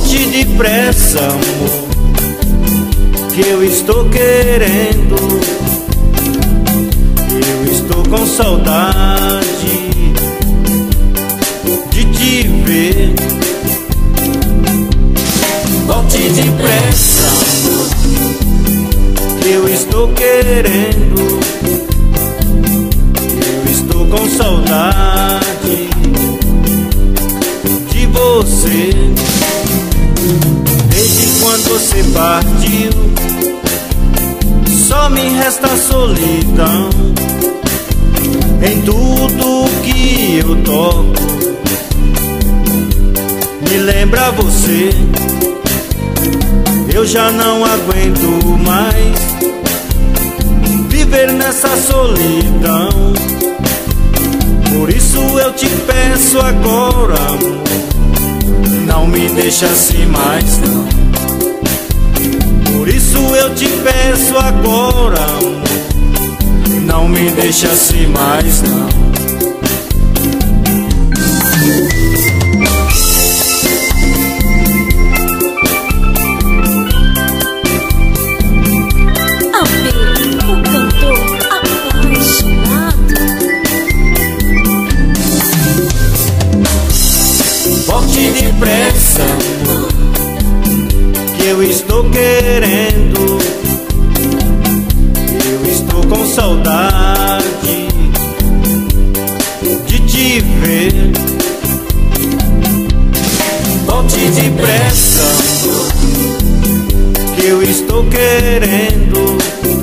Volte depressa, amor, que eu estou querendo. Eu estou com saudade de te ver. Volte depressa, amor, que eu estou querendo. Eu estou com saudade de você. Desde quando você partiu, só me resta solidão. Em tudo que eu toco me lembra você. Eu já não aguento mais viver nessa solidão. Por isso eu te peço agora, amor, não me deixa assim mais não. Por isso eu te peço agora, amor, não me deixa assim mais não. Volte depressa, amor, que eu estou querendo. Eu estou com saudade de te ver. Volte depressa, amor, que eu estou querendo.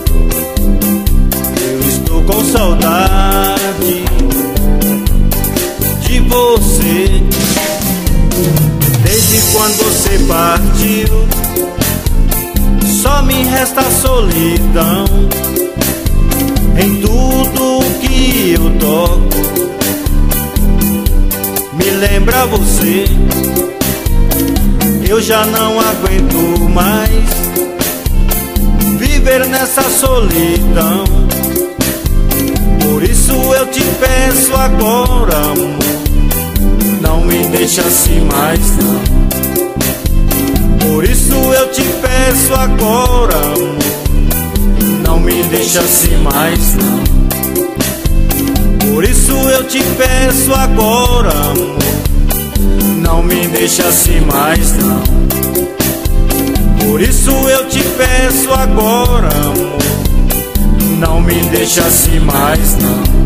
Eu estou com saudade de você. Desde quando você partiu, só me resta solidão. Em tudo que eu toco me lembra você. Eu já não aguento mais viver nessa solidão. Por isso eu te peço agora, amor, não me deixa assim mais não. Por isso eu te peço agora, amor, não me deixa assim mais não. Por isso eu te peço agora, amor, não me deixa assim mais não. Por isso eu te peço agora, amor, não me deixa assim mais não.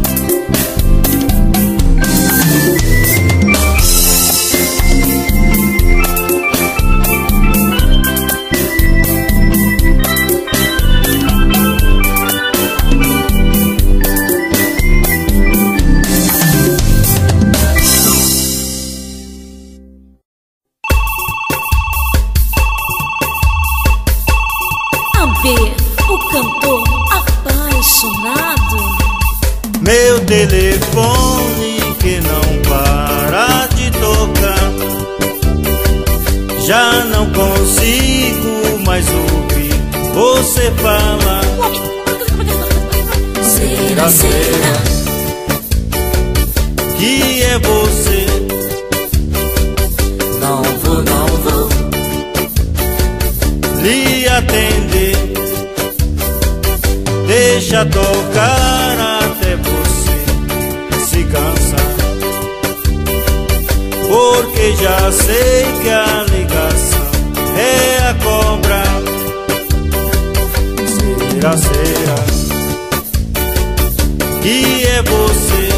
O cantor apaixonado. Meu telefone que não para de tocar, já não consigo mais ouvir você falar. Será que é você? Não vou lhe atender. Deixa tocar até você se cansar, porque já sei que a ligação é a cobra. Será que é você?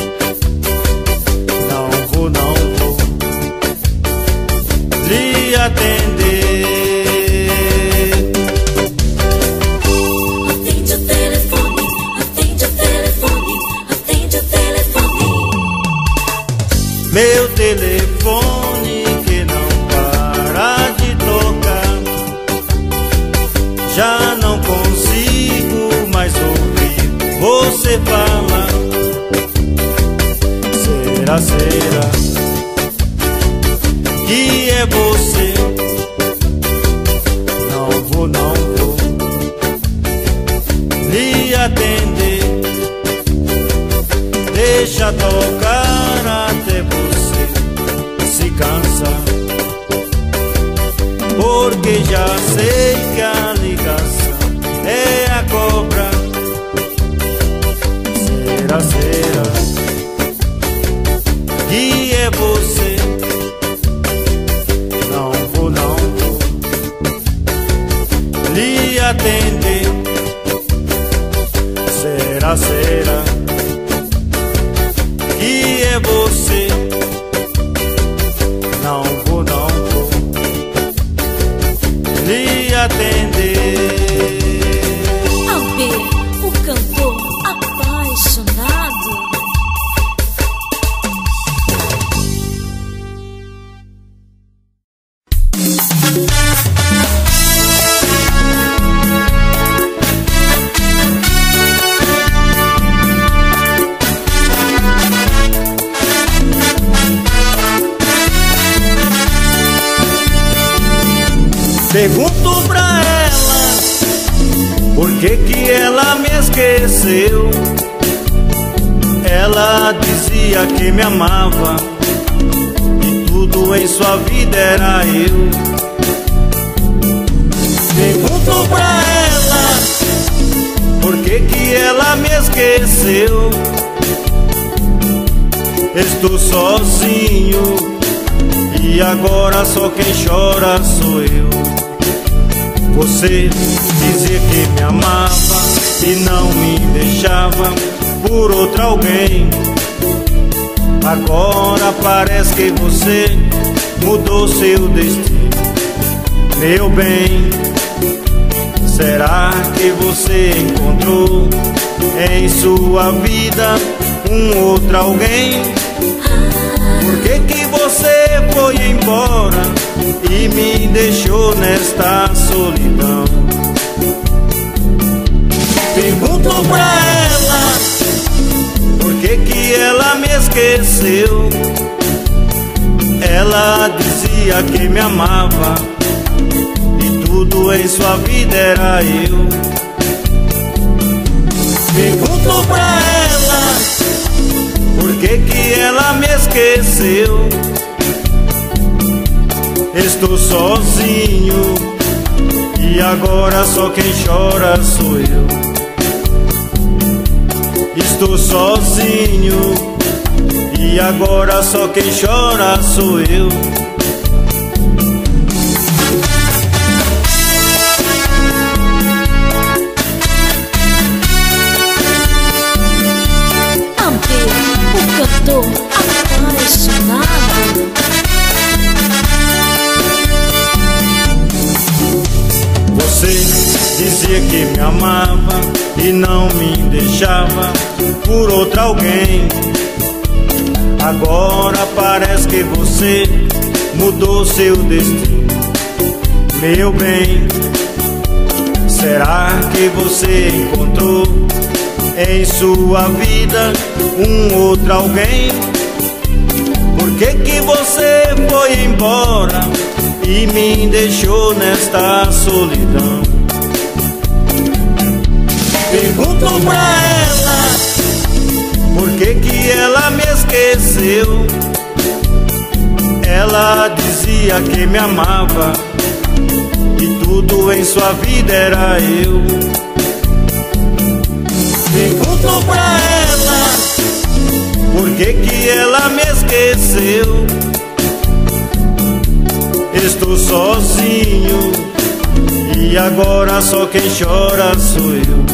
Não vou lhe atender. Meu telefone que não para de tocar, já não consigo mais ouvir você falar. Será que é você? Não vou lhe atender. Deixa tocar até você se cansar, já sei que a ligação é a cobra. Será que é você? Não vou lhe atender. Será que é você? Não vou lhe atender. AB, o cantor apaixonado. Pergunto pra ela por que ela me esqueceu. Ela dizia que me amava e tudo em sua vida era eu. Pergunto pra ela por que ela me esqueceu. Estou sozinho e agora só quem chora sou eu. Você dizia que me amava e não me deixava por outro alguém. Agora parece que você mudou seu destino. Meu bem, será que você encontrou em sua vida um outro alguém? Por que você foi embora e me deixou nesta solidão? Pergunto pra ela por que ela me esqueceu. Ela dizia que me amava e tudo em sua vida era eu. Pergunto pra ela por que ela me esqueceu. Estou sozinho e agora só quem chora sou eu. Estou sozinho e agora só quem chora sou eu. O cantor apaixonado. Você dizia que me amava e não me deixava por outro alguém. Agora parece que você mudou seu destino. Meu bem, será que você encontrou em sua vida um outro alguém? Por que você foi embora e me deixou nesta solidão? Pergunto pra ela por que ela me esqueceu. Ela dizia que me amava e tudo em sua vida era eu. Pergunto pra ela por que ela me esqueceu. Estou sozinho e agora só quem chora sou eu.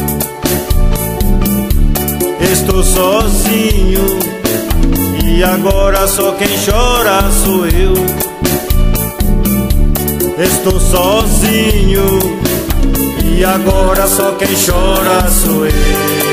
Estou sozinho e agora só quem chora sou eu. Estou sozinho e agora só quem chora sou eu.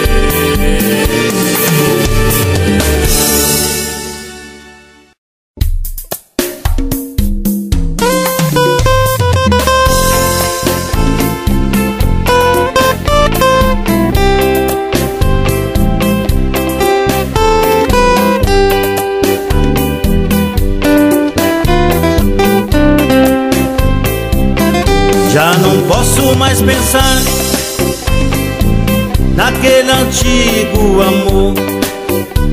Já não posso mais pensar naquele antigo amor.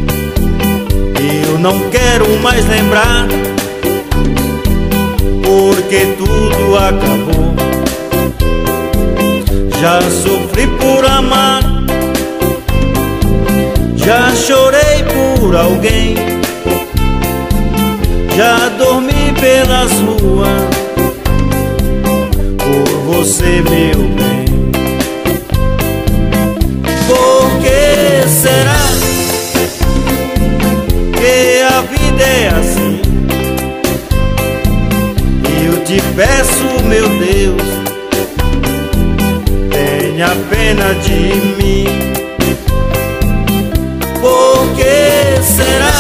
Eu não quero mais lembrar, porque tudo acabou. Já sofri por amar, já chorei por alguém, já dormi pelas ruas por você, meu bem. Por que será que a vida é assim? E eu te peço, meu Deus, tenha pena de mim. Por que será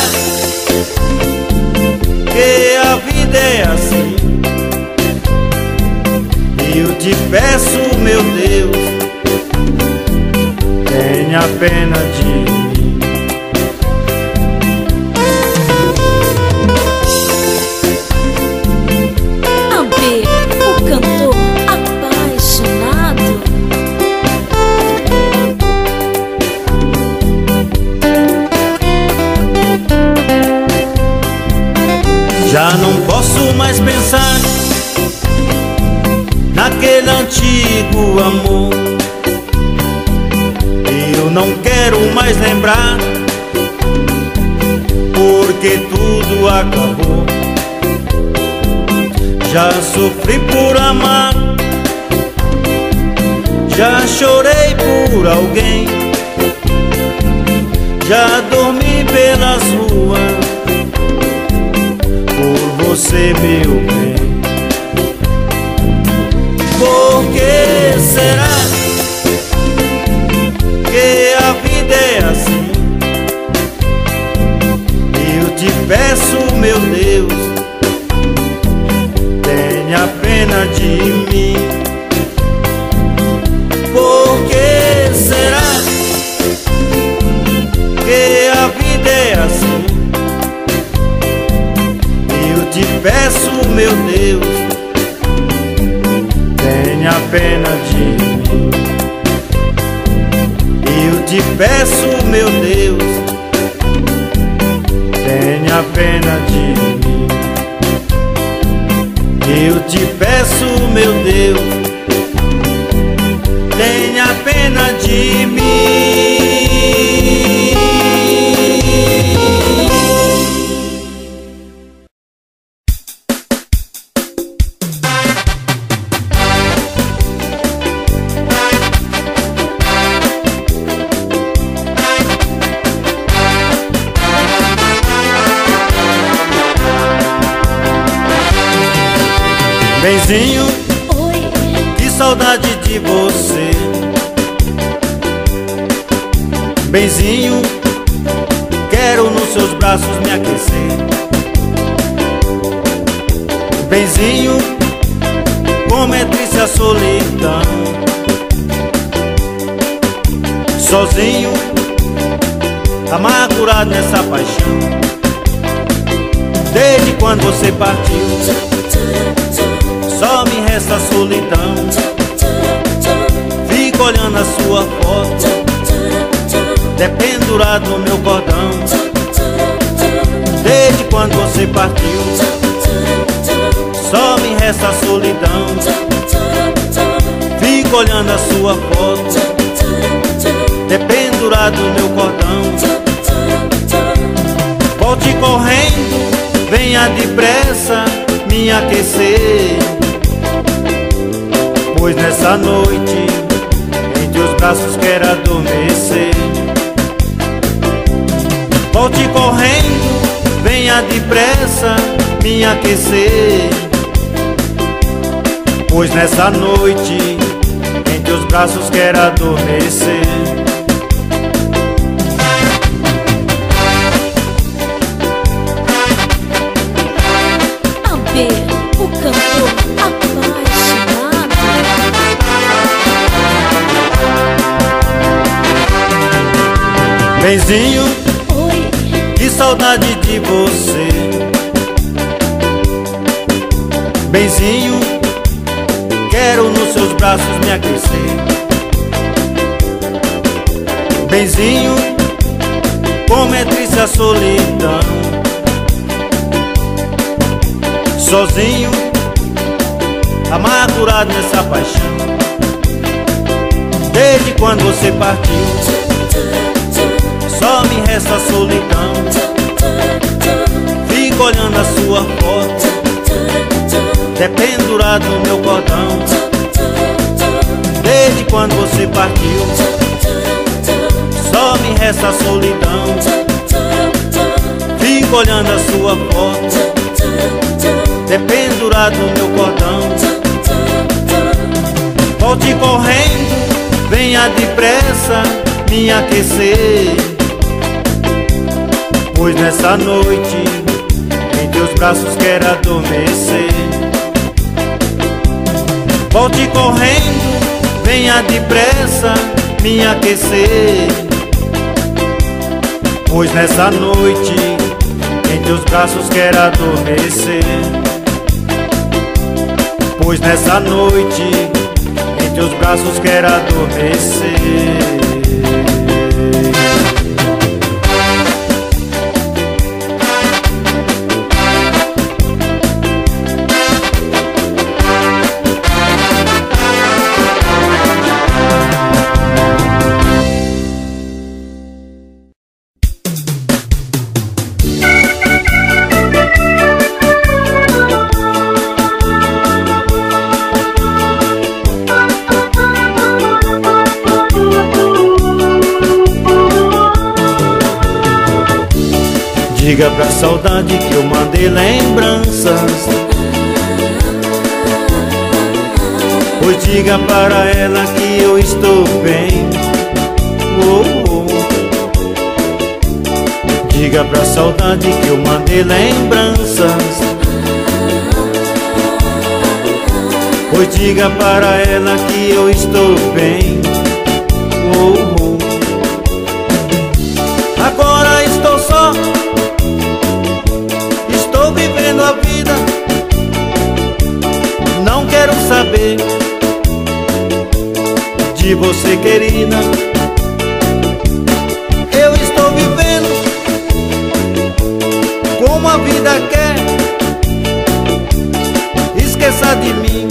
que a vida é assim? E eu te peço, meu Deus, tenha pena de mim. Ampê, o cantor apaixonado. Já não posso mais pensar naquele antigo amor. Eu não quero mais lembrar, porque tudo acabou. Já sofri por amar, já chorei por alguém, já dormi pelas ruas por você, meu bem. Por que será que a vida é assim? Eu te peço, meu Deus, tenha pena de mim. Por que será que a vida é assim? Eu te peço, meu Deus, tenha pena de mim. Eu te peço, meu Deus, tenha pena de mim. Eu te peço, meu Deus, tenha pena de mim. Benzinho, Oi, que saudade de você. Benzinho, quero nos seus braços me aquecer. Benzinho, como é triste a solidão. Sozinho, amargurado nessa paixão. Desde quando você partiu, só me resta a solidão. Fico olhando a sua foto, dependurado no meu cordão. Desde quando você partiu, só me resta a solidão. Fico olhando a sua foto, dependurado no meu cordão. Volte correndo, venha depressa me aquecer, pois nessa noite em teus braços quero adormecer. Volte correndo, venha depressa me aquecer, pois nessa noite em teus braços quero adormecer. Ampê, o cantor apaixonado. Benzinho, Oi, que saudade de você. Benzinho, quero nos seus braços me aquecer. Benzinho, como é triste a solidão. Sozinho, amargurado nessa paixão. Desde quando você partiu, só me resta a solidão. Fico olhando a sua foto, dependurado no meu cordão. Desde quando você partiu, só me resta a solidão. Fico olhando a sua foto, dependurado no meu cordão. Volte correndo, venha depressa me aquecer, pois nessa noite em teus braços quero adormecer. Volte correndo, venha depressa me aquecer, pois nessa noite em teus braços quero adormecer. Pois nessa noite em teus braços quero adormecer. Diga pra saudade que eu mandei lembranças, pois diga para ela que eu estou bem. Oh, oh. Diga pra saudade que eu mandei lembranças, pois diga para ela que eu estou bem. Oh, oh. Agora estou só, vivendo a vida, não quero saber de você, querida. Eu estou vivendo como a vida quer. Esqueça de mim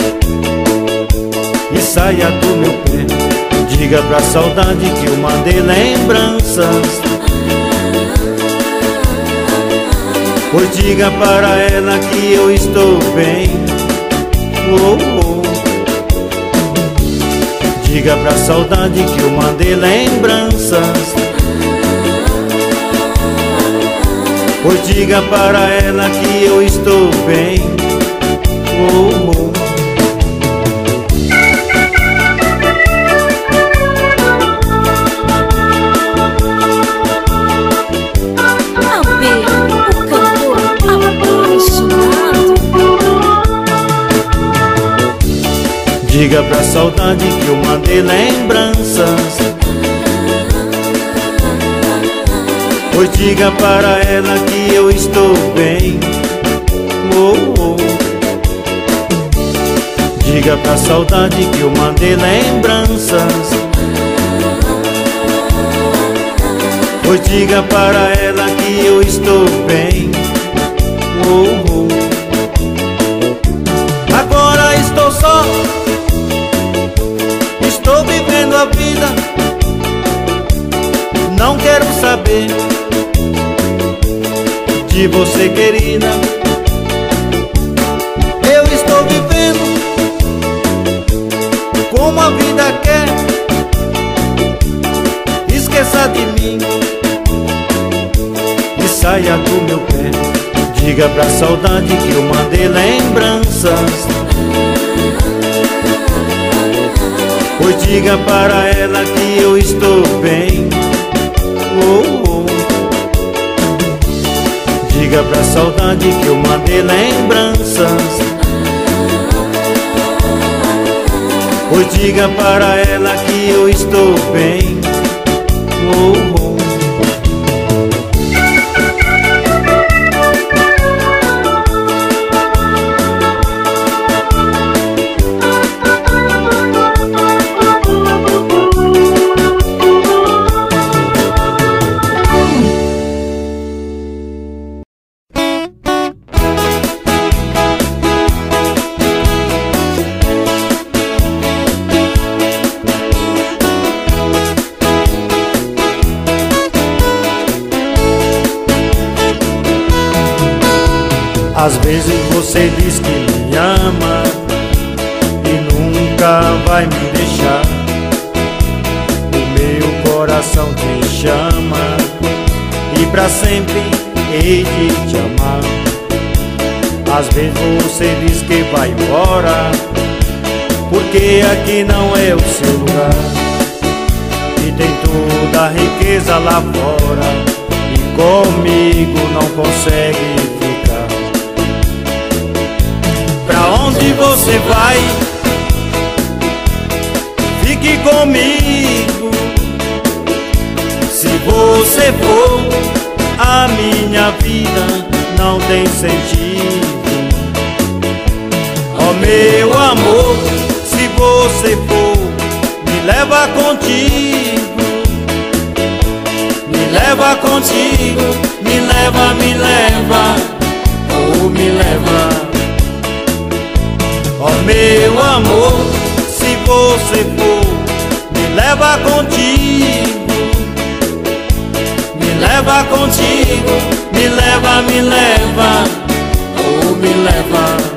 e saia do meu pé. Diga pra saudade que eu mandei lembranças, pois diga para ela que eu estou bem. Oh, oh. Diga pra saudade que eu mandei lembranças, pois diga para ela que eu estou bem. Oh, oh. Diga pra saudade que eu mandei lembranças, pois diga para ela que eu estou bem. Oh, oh. Diga pra saudade que eu mandei lembranças, pois diga para ela que eu estou bem. Oh, oh. Agora estou só, estou vivendo a vida, não quero saber de você, querida. Eu estou vivendo como a vida quer. Esqueça de mim e saia do meu pé. Diga pra saudade que eu mandei lembranças, pois diga para ela que eu estou bem. Oh, oh. Diga pra saudade que eu mandei lembranças, pois diga para ela que eu estou bem. Oh, oh. Às vezes você diz que me ama e nunca vai me deixar. O meu coração te chama e pra sempre hei de te amar. Às vezes você diz que vai embora, porque aqui não é o seu lugar. E tem toda a riqueza lá fora e comigo não consegue ficar. Pra onde você vai? Fique comigo. Se você for, a minha vida não tem sentido. Oh meu amor, se você for, me leva contigo. Me leva contigo, me leva, oh me leva. Oh meu amor, se você for, me leva contigo. Me leva contigo, me leva, oh me leva.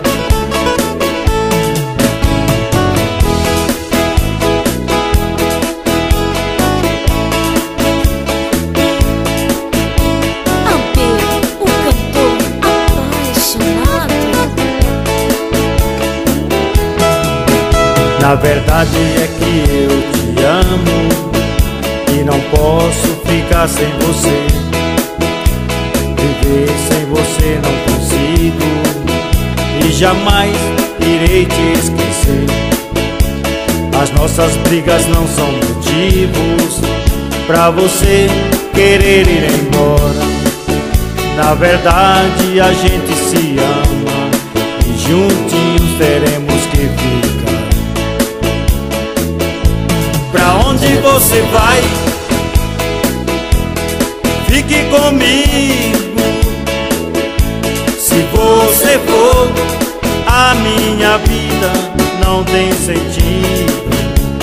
Na verdade é que eu te amo e não posso ficar sem você. Viver sem você não consigo e jamais irei te esquecer. As nossas brigas não são motivos pra você querer ir embora. Na verdade a gente se ama e juntinhos teremos que ficar. Pra onde você vai? Fique comigo. Se você for, a minha vida não tem sentido.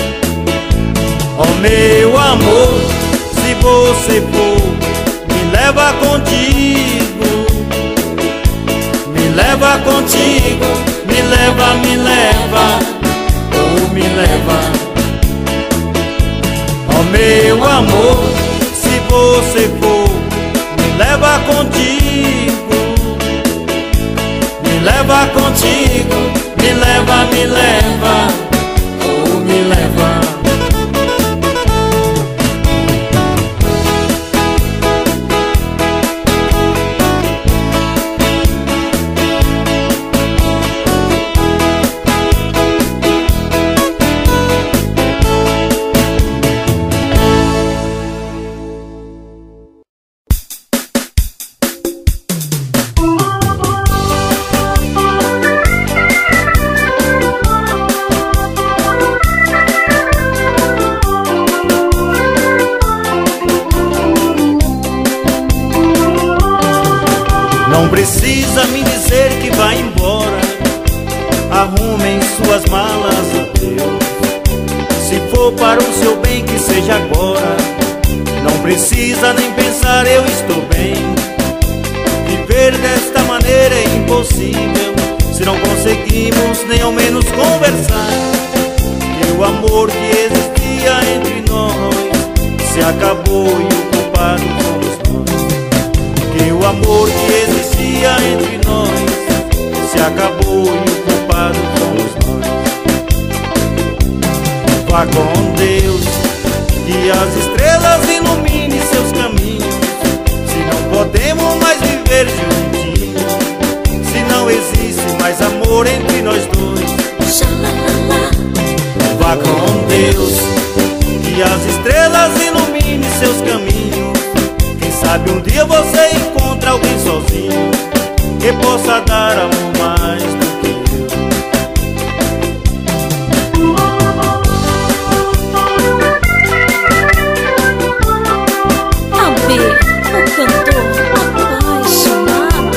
Oh meu amor, se você for, me leva contigo. Me leva contigo, me leva, oh me leva. Oh meu amor, se você for, me leva contigo. Me leva contigo, me leva, oh me leva. Não precisa me dizer que vai embora. Arrumem suas malas, adeus. Se for para o seu bem, que seja agora. Não precisa nem pensar, eu estou bem. Viver desta maneira é impossível se não conseguimos nem ao menos conversar. Que o amor que existia entre nós se acabou e o culpado somos nós. Que o amor que existia entre nós se acabou e o culpado somos nós. Vá com Deus e as estrelas iluminem seus caminhos. Se não podemos mais viver juntinhos, se não existe mais amor entre nós dois. Vá com Deus e as estrelas iluminem seus caminhos. Quem sabe um dia você encontra alguém sozinho que possa dar amor mais do que eu. AB, o cantor apaixonado.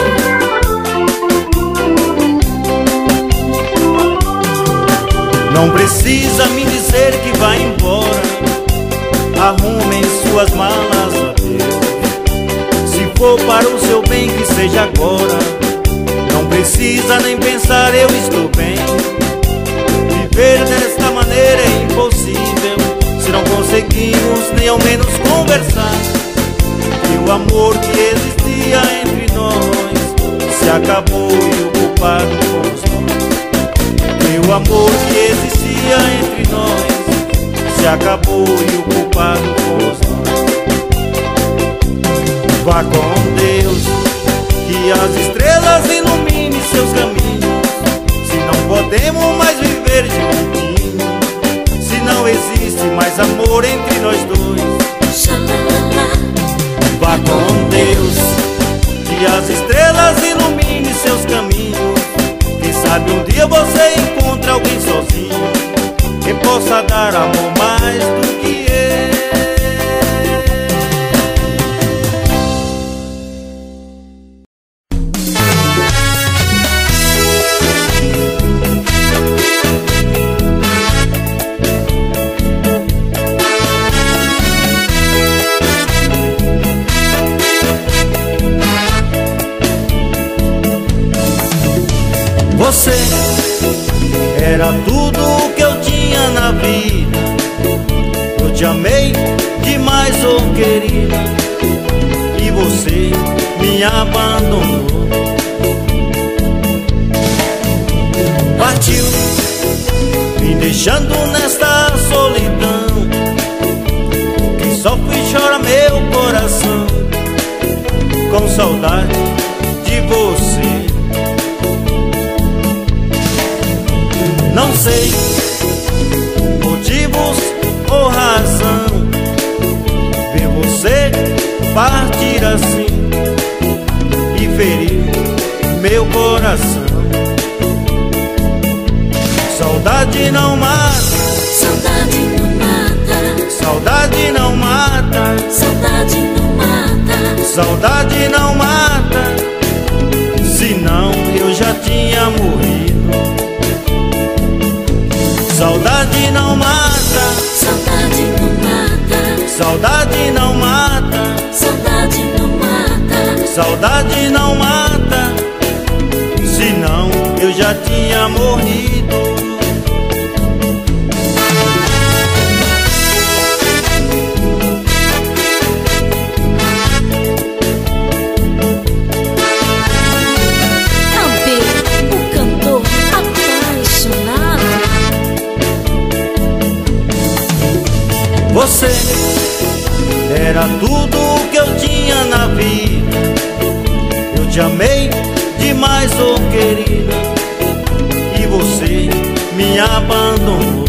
Não precisa me dizer que vai embora. Arrumem suas malas, adeus. Se for para o seu bem, que seja agora. Não precisa nem pensar, eu estou bem. Viver desta maneira é impossível se não conseguimos nem ao menos conversar. E o amor que existia entre nós se acabou e o culpado fomos nós. E o amor que existia entre nós se acabou e o culpado fomos nós. Vá com Deus, que as estrelas iluminem seus caminhos. Se não podemos mais viver juntinhos, se não existe mais amor entre nós dois. Vá com Deus, que as estrelas iluminem seus caminhos. Quem sabe um dia você encontra alguém sozinho que possa dar amor mais do que eu. Você era tudo o que eu tinha na vida. Eu te amei demais, oh querida, e você me abandonou. Partiu, me deixando nesta solidão. Quem sofre e chora meu coração, com saudade de você. Não sei motivos ou razão ver você partir assim e ferir meu coração. Saudade não mata, Saudade não mata, saudade não mata, saudade não mata, saudade não mata. Senão eu já tinha morrido. Saudade não mata, saudade não mata, saudade não mata, saudade não mata, saudade não mata. Senão eu já tinha morrido. Você era tudo o que eu tinha na vida. Eu te amei demais, oh querida, e você me abandonou.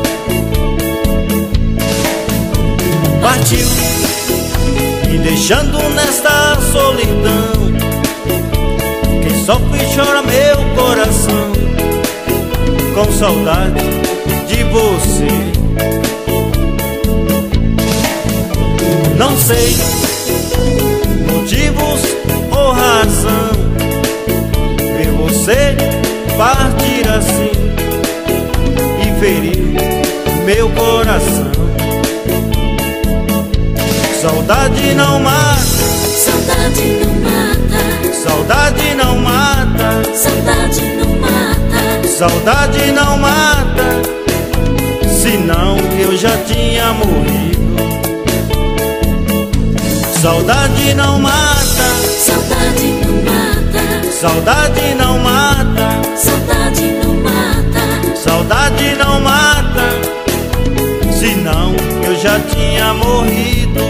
Partiu, me deixando nesta solidão. Quem sofre e chora meu coração, com saudade de você. Não sei motivos ou razão ver você partir assim e ferir meu coração. Saudade não mata, saudade não mata, saudade não mata, saudade não mata, saudade não mata. Senão eu já tinha morrido. Saudade não mata, saudade não mata, saudade não mata, saudade não mata, saudade não mata. Senão eu já tinha morrido.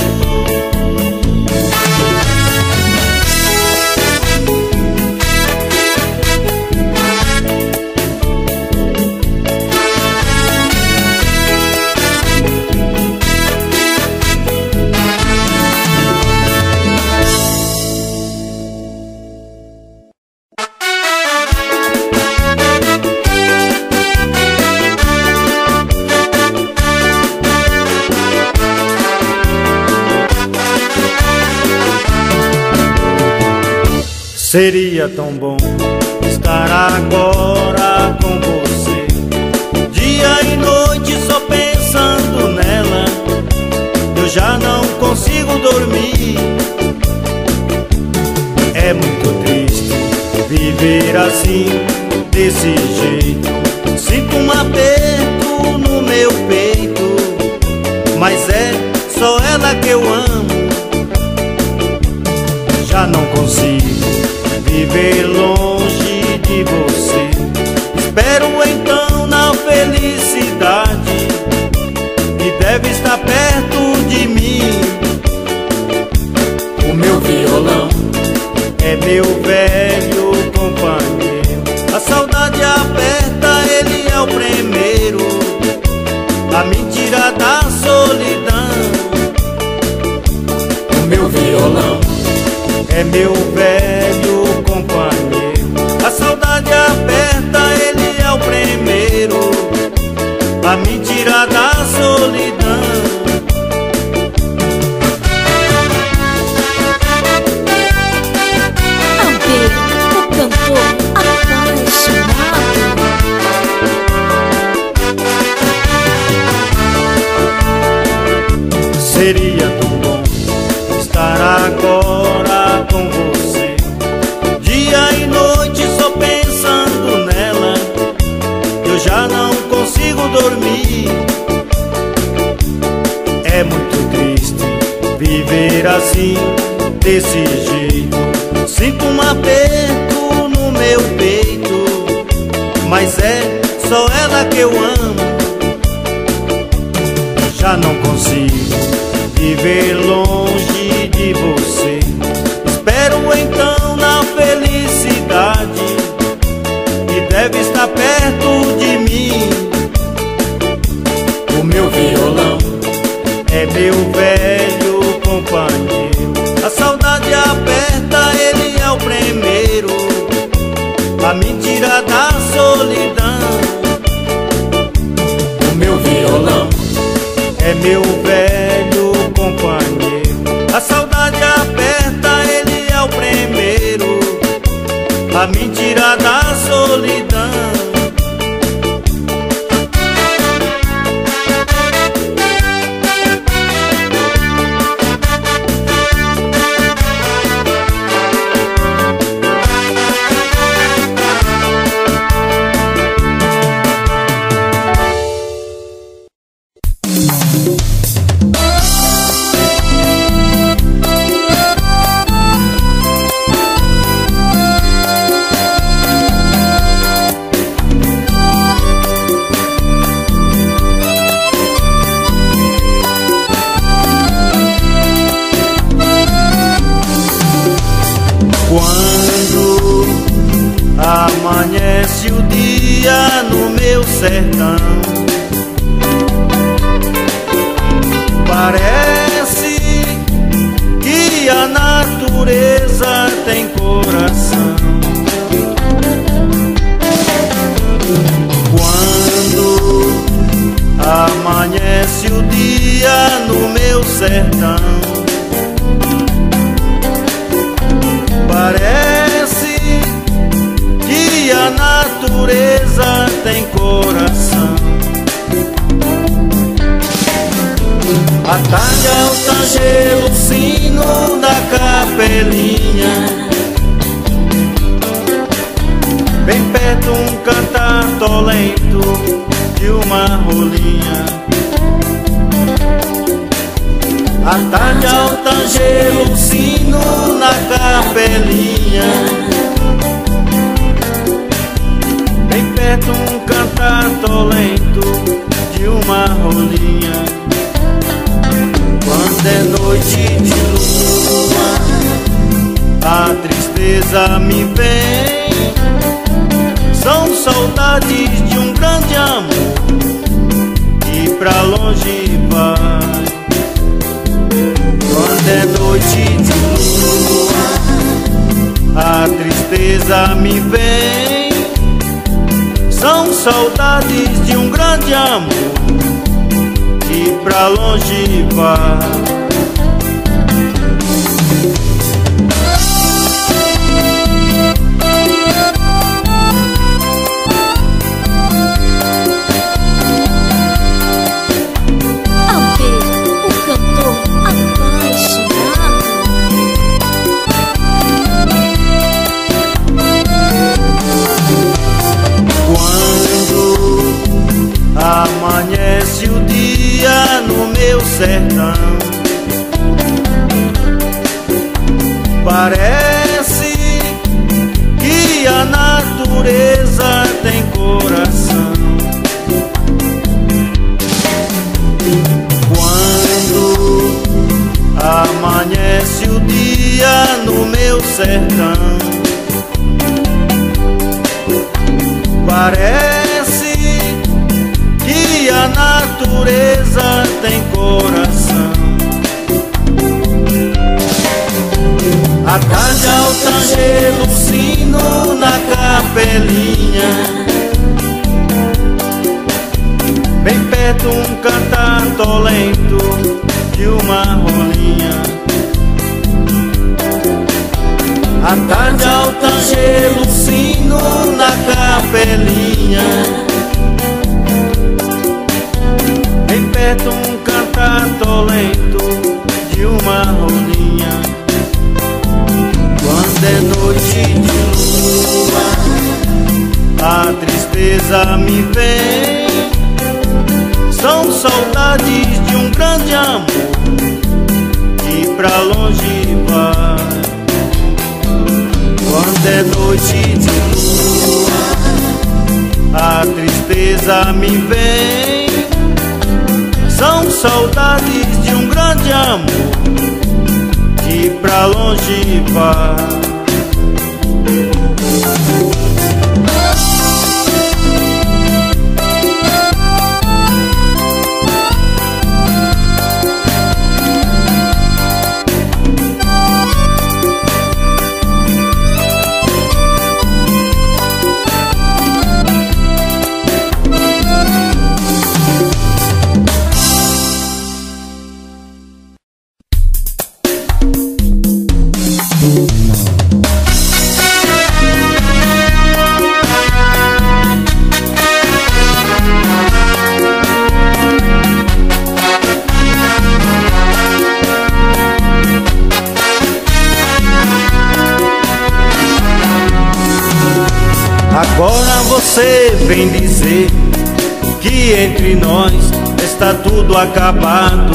Seria tão bom estar agora com você, dia e noite só pensando nela. Eu já não consigo dormir. É muito triste viver viver assim, desse jeito. Sinto um aperto no meu peito, mas é só ela que eu amo. Já não consigo viver longe de você. Espero então na felicidade que deve estar perto de mim. O meu violão é meu velho companheiro. A saudade aperta, ele é o primeiro a me tirar da solidão. O meu violão é meu velho companheiro. A saudade aperta, ele é o primeiro a me tirar da solidão. Seria tão bom estar agora com você, dia e noite só pensando nela. Eu já não consigo dormir. É muito triste viver assim, desse jeito. Sinto um aperto no meu peito, mas é só ela que eu amo. Já não consigo viver longe de você. Espero então na felicidade que deve estar perto de mim. O meu violão é meu velho companheiro. A saudade aperta, ele é o primeiro a me tirar da solidão. O meu violão é meu velho companheiro. A saudade aperta, ele é o primeiro a me tirar da solidão. Quando amanhece o dia no meu sertão, parece que a natureza tem coração. Quando amanhece o dia no meu sertão, parece que a natureza tem coração. À tarde ao tangelo, o sino da capelinha, bem perto um cantar tolento de uma rolinha. À tarde ao tangelo, o sino na capelinha, bem perto um cantar tolento de uma rolinha. Quando é noite de lua, a tristeza me vem. São saudades de um grande amor que pra longe vai. Quando é noite de lua, a tristeza me vem. São saudades de um grande amor que pra longe vai. atolento de uma rolinha. À tarde ao tangelo, sino na capelinha. Bem perto um cantar atolento de uma rolinha. Quando é noite de lua, a tristeza me vem. São saudades de um grande amor que pra longe vai. Quando é noite de lua, a tristeza me vem. São saudades de um grande amor que pra longe vai. Agora você vem dizer que entre nós está tudo acabado.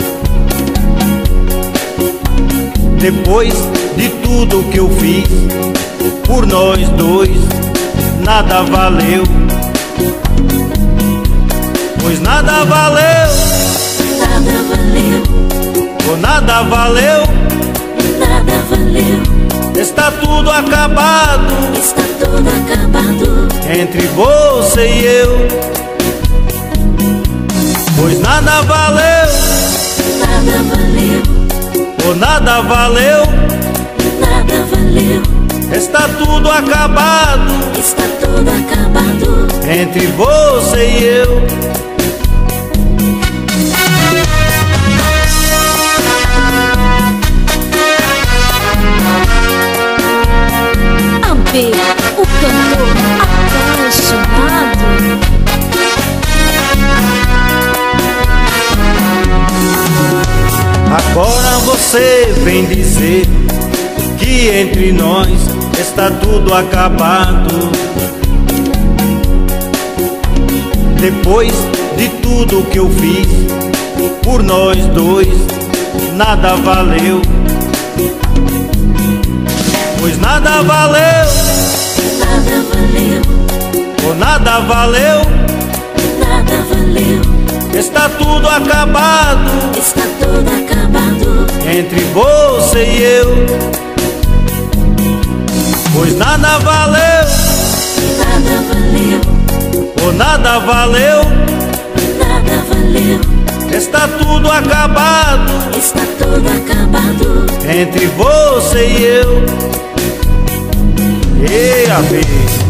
Depois de tudo que eu fiz por nós dois, nada valeu. Pois nada valeu, Nada valeu, ou nada valeu, nada valeu. está tudo acabado Está tudo acabado entre você e eu. Pois nada valeu, Nada valeu, ou nada valeu, nada valeu. está tudo acabado Está tudo acabado entre você e eu. Amber, o cantor apaixonado. Agora você vem dizer que entre nós está tudo acabado. Depois de tudo que eu fiz por nós dois, nada valeu. Pois nada valeu, Nada valeu, ou nada valeu, nada valeu. está tudo acabado Está tudo acabado entre você e eu. Pois nada valeu, Nada valeu, ou nada valeu, nada valeu. está tudo acabado Está tudo acabado entre você e eu. Ei, Abel.